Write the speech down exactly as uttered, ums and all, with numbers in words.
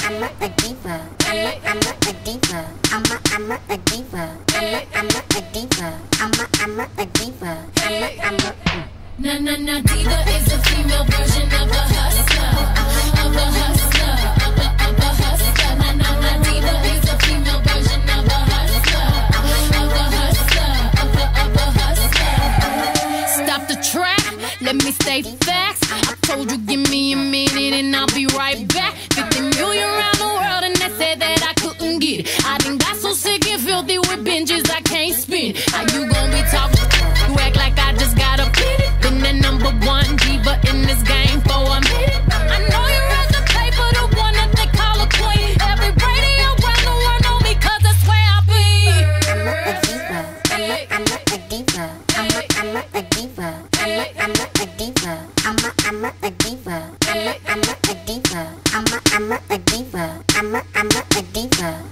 I'm a, a diva. I'm a, I'm a, a diva. I'm a, I'm a, a diva. I'm a, I'm a, a diva. I'm a, I'm a, a diva. I'm a, I'm a. Na na na, diva is a female version of a hustler, of a hustler, of a, of a hustler. Na na na, diva is a female version of a hustler, of a hustler, of a, of a hustler. Stop the track, let me stay facts. I told you give me a minute and I'll be right back. fifty million around the world and they said that I couldn't get it. I done got so sick and filthy with binges I can't spin. How you gon' be talking? You act like I just got a pity. Been the number one diva in this game for a minute. I know you read the paper, the one that they call a queen. Every radio around the world know me cause that's where I be. I'm a, a diva. I'm a, I'm a, a diva. I'm a, I'm a, a diva. I'm a, I'm a, a diva. I'm a, I'm a, a diva. I'm a, I'm a, a diva. I'm a, I'm a, a diva. I'm a, I'm a, a diva.